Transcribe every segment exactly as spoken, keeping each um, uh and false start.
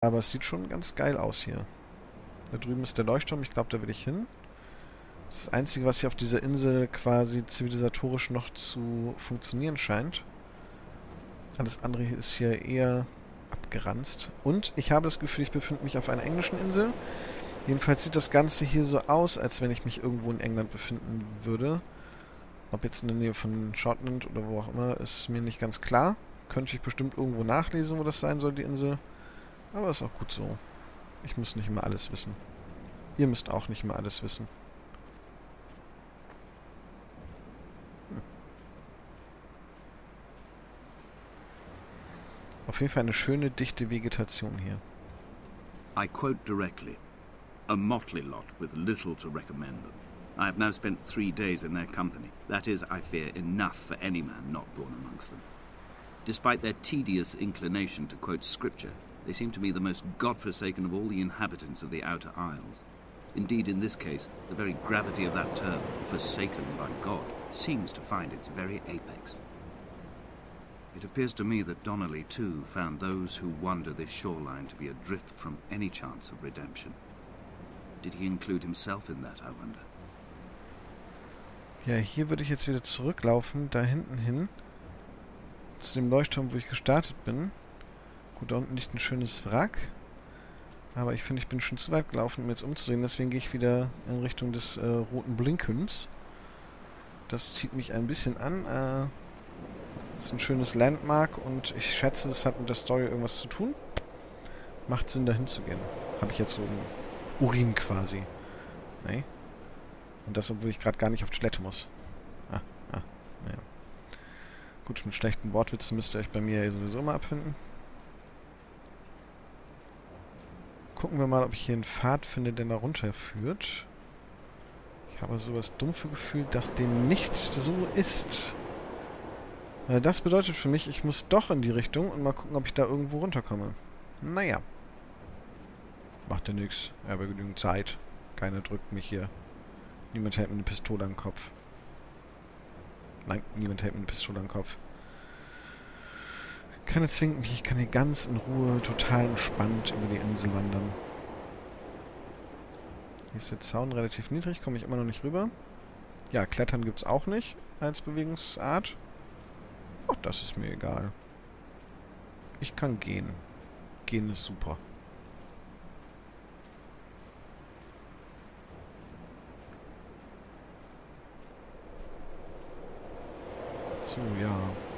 Aber es sieht schon ganz geil aus hier. Da drüben ist der Leuchtturm. Ich glaube, da will ich hin. Das ist das Einzige, was hier auf dieser Insel quasi zivilisatorisch noch zu funktionieren scheint. Alles andere hier ist hier eher abgeranzt. Und ich habe das Gefühl, ich befinde mich auf einer englischen Insel. Jedenfalls sieht das Ganze hier so aus, als wenn ich mich irgendwo in England befinden würde. Ob jetzt in der Nähe von Schottland oder wo auch immer, ist mir nicht ganz klar. Könnte ich bestimmt irgendwo nachlesen, wo das sein soll, die Insel. Aber ist auch gut so. Ich muss nicht immer alles wissen. Ihr müsst auch nicht immer alles wissen. Hm. Auf jeden Fall eine schöne, dichte Vegetation hier. I quote directly. A motley lot with little to recommend them. I have now spent three days in their company. That is, I fear, enough for any man not born amongst them. Despite their tedious inclination to quote scripture, they seem to me the most God-forsaken of all the inhabitants of the Outer Isles. Indeed, in this case, the very gravity of that term, forsaken by God, seems to find its very apex. It appears to me that Donnelly, too, found those who wander this shoreline to be adrift from any chance of redemption. Did he include himself in that, I wonder? Ja, hier würde ich jetzt wieder zurücklaufen, da hinten hin. Zu dem Leuchtturm, wo ich gestartet bin. Gut, da unten liegt ein schönes Wrack. Aber ich finde, ich bin schon zu weit gelaufen, um jetzt umzusehen. Deswegen gehe ich wieder in Richtung des äh, roten Blinkens. Das zieht mich ein bisschen an. Äh, das ist ein schönes Landmark und ich schätze, es hat mit der Story irgendwas zu tun. Macht Sinn, da hinzugehen. Habe ich jetzt so einen Urin quasi. Nee. Und das, obwohl ich gerade gar nicht auf Toilette muss. Ah, ah, naja. Gut, mit schlechten Wortwitzen müsst ihr euch bei mir sowieso mal abfinden. Gucken wir mal, ob ich hier einen Pfad finde, der da runterführt. Ich habe so das dumpfe Gefühl, dass dem nicht so ist. Äh, das bedeutet für mich, ich muss doch in die Richtung und mal gucken, ob ich da irgendwo runterkomme. Naja. Macht ja nichts. Ich habe genügend Zeit. Keiner drückt mich hier. Niemand hält mir eine Pistole am Kopf. Nein, niemand hält mir eine Pistole am Kopf. Keiner zwingt mich. Ich kann hier ganz in Ruhe, total entspannt über die Insel wandern. Hier ist der Zaun relativ niedrig. Komme ich immer noch nicht rüber. Ja, Klettern gibt es auch nicht als Bewegungsart. Ach, das ist mir egal. Ich kann gehen. Gehen ist super. So, ja.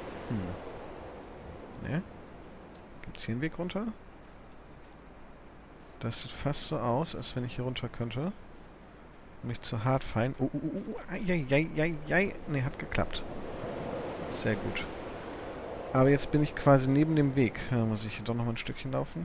Hm. Ne? Gibt's hier einen Weg runter? Das sieht fast so aus, als wenn ich hier runter könnte. Nicht zu hart fallen. Oh, oh, oh, oh. Eieieiei. Ne, hat geklappt. Sehr gut. Aber jetzt bin ich quasi neben dem Weg. Da muss ich hier doch noch mal ein Stückchen laufen.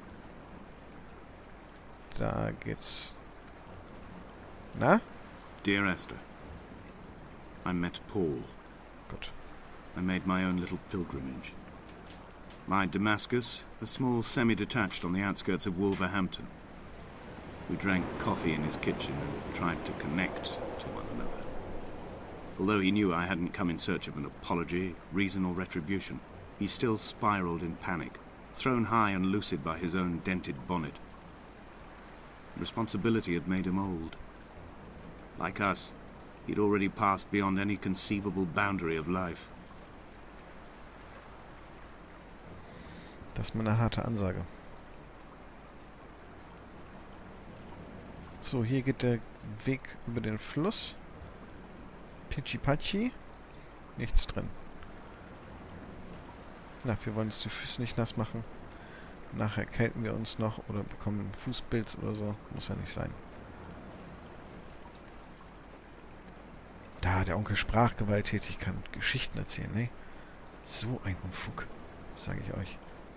Da geht's. Na? Dear Esther, I met Paul. Gut. I made my own little pilgrimage. My Damascus, a small semi-detached on the outskirts of Wolverhampton. We drank coffee in his kitchen and tried to connect to one another. Although he knew I hadn't come in search of an apology, reason or retribution, he still spiraled in panic, thrown high and lucid by his own dented bonnet. Responsibility had made him old. Like us, he'd already passed beyond any conceivable boundary of life. Das ist mal eine harte Ansage. So, hier geht der Weg über den Fluss. Pichi-Pachi. Nichts drin. Na, wir wollen uns die Füße nicht nass machen. Nachher kälten wir uns noch oder bekommen Fußpilz oder so. Muss ja nicht sein. Da, der Onkel sprach gewalttätig, kann Geschichten erzählen, ne? So ein Unfug, sage ich euch.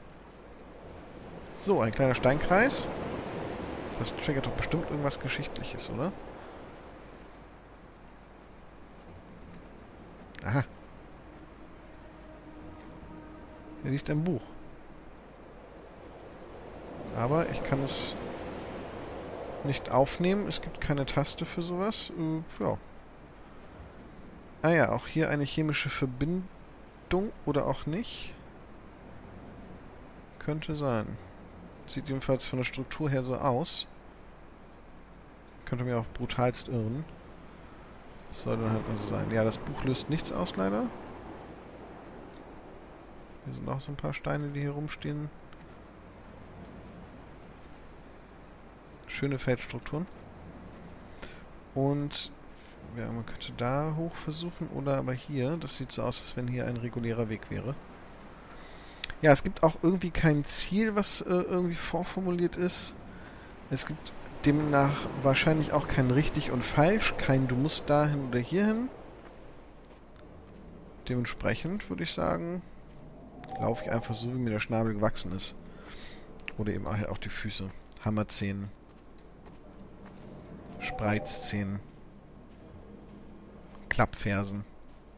So, ein kleiner Steinkreis. Das triggert doch bestimmt irgendwas Geschichtliches, oder? Aha. Hier liegt ein Buch. Aber ich kann es nicht aufnehmen. Es gibt keine Taste für sowas. Äh, ja. Ah ja, auch hier eine chemische Verbindung oder auch nicht. Könnte sein. Sieht jedenfalls von der Struktur her so aus. Könnte mir auch brutalst irren. Soll dann halt nur so sein. Ja, das Buch löst nichts aus, leider. Hier sind auch so ein paar Steine, die hier rumstehen. Schöne Feldstrukturen. Und ja, man könnte da hoch versuchen oder aber hier. Das sieht so aus, als wenn hier ein regulärer Weg wäre. Ja, es gibt auch irgendwie kein Ziel, was äh, irgendwie vorformuliert ist. Es gibt demnach wahrscheinlich auch kein richtig und falsch, kein du musst dahin oder hierhin. Dementsprechend würde ich sagen, laufe ich einfach so, wie mir der Schnabel gewachsen ist. Oder eben auch, auch die Füße. Hammerzähnen. Spreizzähnen. Klappfersen.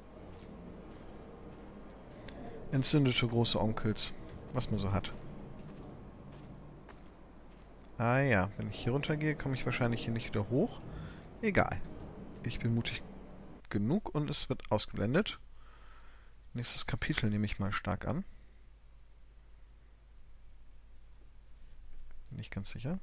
Entzündete große Onkels. Was man so hat. Ah ja, wenn ich hier runter gehe, komme ich wahrscheinlich hier nicht wieder hoch. Egal. Ich bin mutig genug und es wird ausgeblendet. Nächstes Kapitel nehme ich mal stark an. Nicht ganz sicher.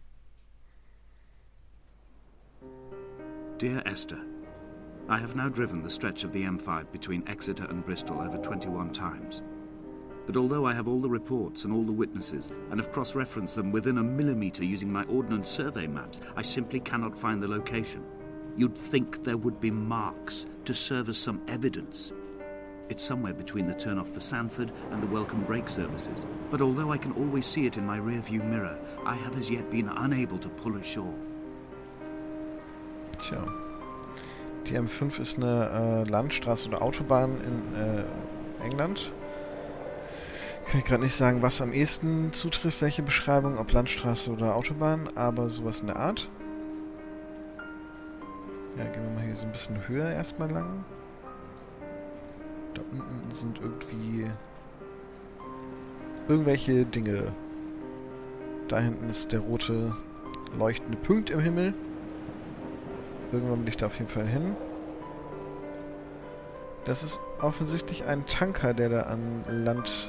Dear Esther, I have now driven the stretch of the M five between Exeter and Bristol over twenty-one times. But although I have all the reports and all the witnesses, and have cross-referenced them within a millimetre using my ordnance survey maps, I simply cannot find the location. You'd think there would be marks to serve as some evidence. It's somewhere between the turn-off for Sanford and the welcome break services. But although I can always see it in my rear-view mirror, I have as yet been unable to pull ashore. Tja. Die M fünf ist eine äh, Landstraße oder Autobahn in äh, England. Kann ich gerade nicht sagen, was am ehesten zutrifft, welche Beschreibung, ob Landstraße oder Autobahn, aber sowas in der Art. Ja, gehen wir mal hier so ein bisschen höher erstmal lang. Da unten sind irgendwie irgendwelche Dinge. Da hinten ist der rote leuchtende Punkt im Himmel. Irgendwann will ich da auf jeden Fall hin. Das ist offensichtlich ein Tanker, der da an Land...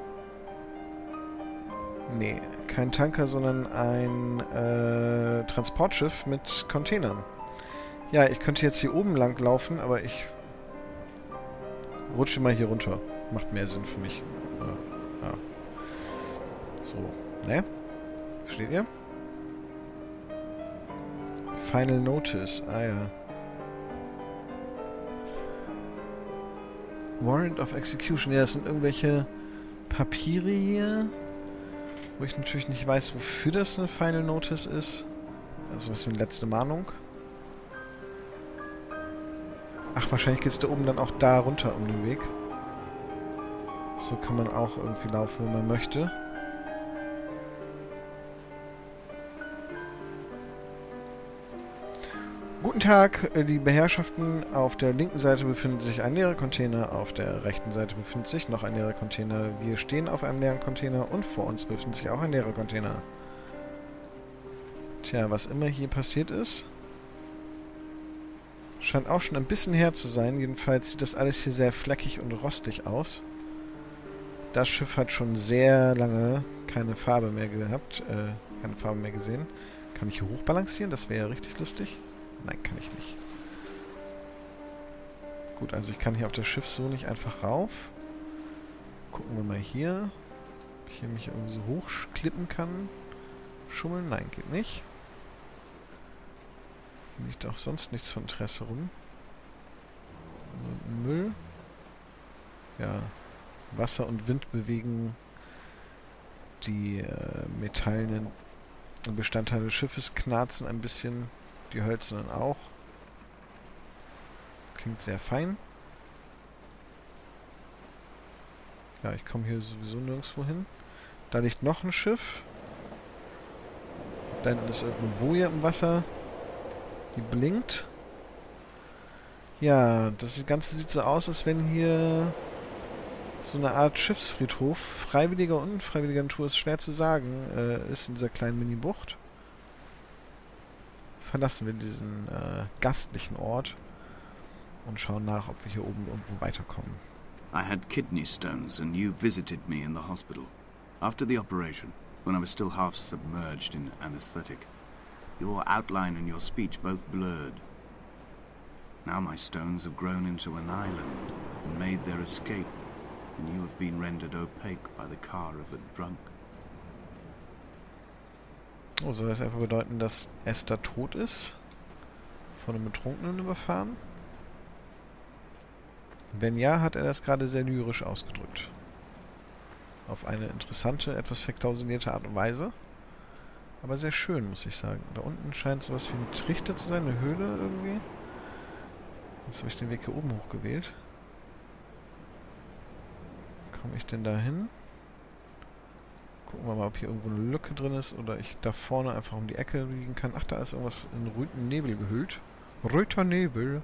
Nee, kein Tanker, sondern ein äh, Transportschiff mit Containern. Ja, ich könnte jetzt hier oben lang laufen, aber ich rutsche mal hier runter. Macht mehr Sinn für mich. Äh, ja. So, ne? Versteht ihr? Final Notice, ah ja. Warrant of Execution, ja, das sind irgendwelche Papiere hier, wo ich natürlich nicht weiß, wofür das eine Final Notice ist. Also was ist eine letzte Mahnung? Ach, wahrscheinlich geht es da oben dann auch da runter um den Weg. So kann man auch irgendwie laufen, wenn man möchte. Guten Tag, liebe Herrschaften. Auf der linken Seite befindet sich ein leerer Container, auf der rechten Seite befindet sich noch ein leerer Container. Wir stehen auf einem leeren Container und vor uns befindet sich auch ein leerer Container. Tja, was immer hier passiert ist, scheint auch schon ein bisschen her zu sein. Jedenfalls sieht das alles hier sehr fleckig und rostig aus. Das Schiff hat schon sehr lange keine Farbe mehr gehabt, äh, keine Farbe mehr gesehen. Kann ich hier hochbalancieren? Das wäre ja richtig lustig. Nein, kann ich nicht. Gut, also ich kann hier auf das Schiff so nicht einfach rauf. Gucken wir mal hier. Ob ich hier mich irgendwie so hochklippen kann. Schummeln? Nein, geht nicht. Hier liegt auch sonst nichts von Interesse rum. Also Müll. Ja. Wasser und Wind bewegen die äh, metallenen Bestandteile des Schiffes, knarzen ein bisschen. Die hölzernen auch. Klingt sehr fein. Ja, ich komme hier sowieso nirgendwo hin. Da liegt noch ein Schiff. Da hinten ist irgendeine Boje im Wasser. Die blinkt. Ja, das Ganze sieht so aus, als wenn hier so eine Art Schiffsfriedhof, freiwilliger und unfreiwilliger Natur, ist schwer zu sagen, äh, ist in dieser kleinen Mini-Bucht. Verlassen wir diesen äh, gastlichen Ort und schauen nach, ob wir hier oben irgendwo weiterkommen. I had kidney stones and you visited me in the hospital. After the operation, when I was still half submerged in anesthetic. Your outline and your speech both blurred. Now my stones have grown into an island and made their escape, and you have been rendered opaque by the car of a drunk. Oh, soll das einfach bedeuten, dass Esther tot ist? Von einem Betrunkenen überfahren? Wenn ja, hat er das gerade sehr lyrisch ausgedrückt. Auf eine interessante, etwas verklausulierte Art und Weise. Aber sehr schön, muss ich sagen. Da unten scheint es sowas wie ein Trichter zu sein, eine Höhle irgendwie. Jetzt habe ich den Weg hier oben hoch gewählt. Komme ich denn da hin? Gucken wir mal, ob hier irgendwo eine Lücke drin ist oder ich da vorne einfach um die Ecke liegen kann. Ach, da ist irgendwas in röten Nebel gehüllt. Röter Nebel.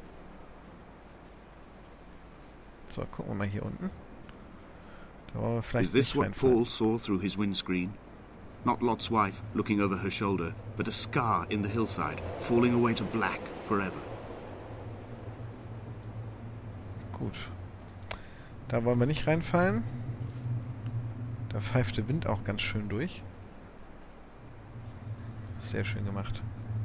So, gucken wir mal hier unten. Da wollen wir vielleicht Is this nicht what Paul saw through his windscreen? Not Lot's wife looking over her shoulder, but a scar in the hillside, falling away to black forever. Gut. Da wollen wir nicht reinfallen. Da pfeift der Wind auch ganz schön durch. Sehr schön gemacht.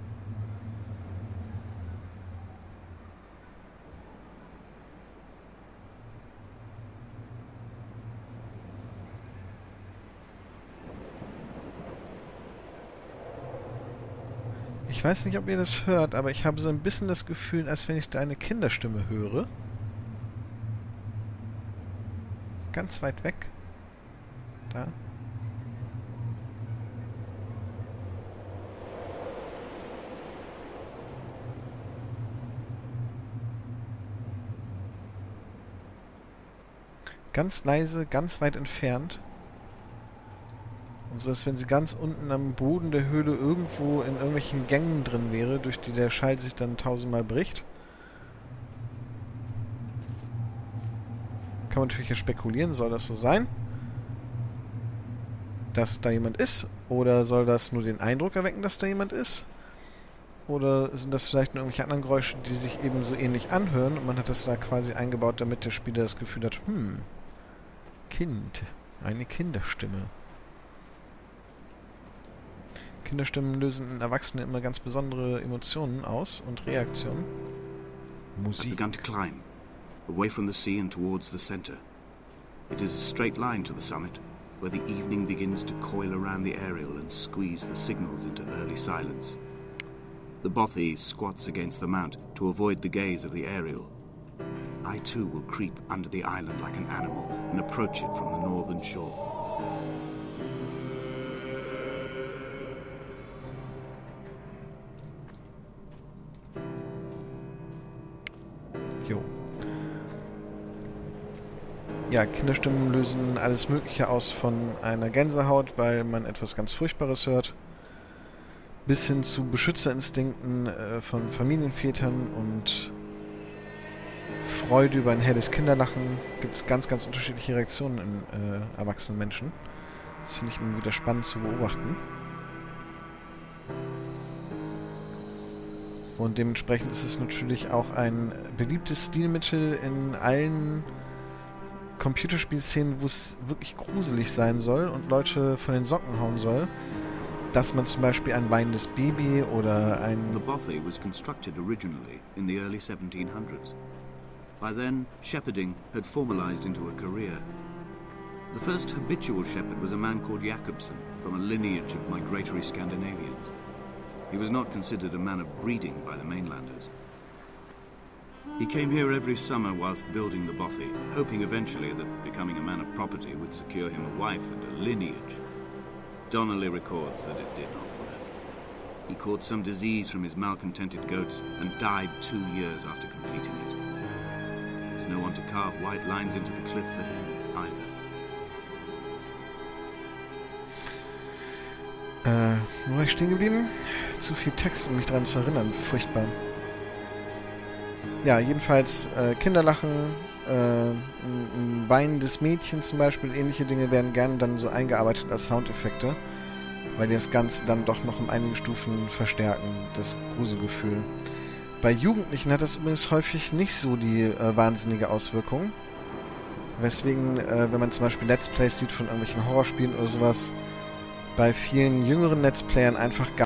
Ich weiß nicht, ob ihr das hört, aber ich habe so ein bisschen das Gefühl, als wenn ich da eine Kinderstimme höre. Ganz weit weg. Da. Ganz leise, ganz weit entfernt. Und so, als wenn sie ganz unten am Boden der Höhle irgendwo in irgendwelchen Gängen drin wäre, durch die der Schall sich dann tausendmal bricht. Kann man natürlich spekulieren, soll das so sein? Dass da jemand ist? Oder soll das nur den Eindruck erwecken, dass da jemand ist? Oder sind das vielleicht nur irgendwelche anderen Geräusche, die sich eben so ähnlich anhören und man hat das da quasi eingebaut, damit der Spieler das Gefühl hat, hm, Kind, eine Kinderstimme. Kinderstimmen lösen in Erwachsenen immer ganz besondere Emotionen aus und Reaktionen. Musik. I began to climb, away from the sea and towards the center. It is a straight line to the summit, where the evening begins to coil around the aerial and squeeze the signals into early silence. The bothy squats against the mount to avoid the gaze of the aerial. I too will creep under the island like an animal and approach it from the northern shore. Jo. Ja, Kinderstimmen lösen alles Mögliche aus, von einer Gänsehaut, weil man etwas ganz Furchtbares hört, bis hin zu Beschützerinstinkten äh, von Familienvätern und Freude über ein helles Kinderlachen. Gibt es ganz, ganz unterschiedliche Reaktionen in äh, erwachsenen Menschen. Das finde ich immer wieder spannend zu beobachten. Und dementsprechend ist es natürlich auch ein beliebtes Stilmittel in allen Computerspielszenen, wo es wirklich gruselig sein soll und Leute von den Socken hauen soll, dass man zum Beispiel ein weinendes Baby oder ein... The bothy was constructed originally in the early seventeen hundreds. By then, shepherding had formalized into a career. The first habitual shepherd was a man called Jakobsen, from a lineage of migratory Scandinavians. He was not considered a man of breeding by the mainlanders. He came here every summer whilst building the bothy, hoping eventually that becoming a man of property would secure him a wife and a lineage. Donnelly records that it did not work. He caught some disease from his malcontented goats and died two years after completing it. There was no one to carve white lines into the cliff for him either. Äh, wo war ich stehen geblieben? Zu viel Text, um mich daran zu erinnern. Furchtbar. Ja, jedenfalls äh, Kinderlachen, äh, ein, ein weinendes Mädchen zum Beispiel, ähnliche Dinge werden gerne dann so eingearbeitet als Soundeffekte, weil die das Ganze dann doch noch um einige Stufen verstärken, das Gruselgefühl. Bei Jugendlichen hat das übrigens häufig nicht so die äh, wahnsinnige Auswirkung, weswegen, äh, wenn man zum Beispiel Let's Plays sieht von irgendwelchen Horrorspielen oder sowas, bei vielen jüngeren Let's Playern einfach gar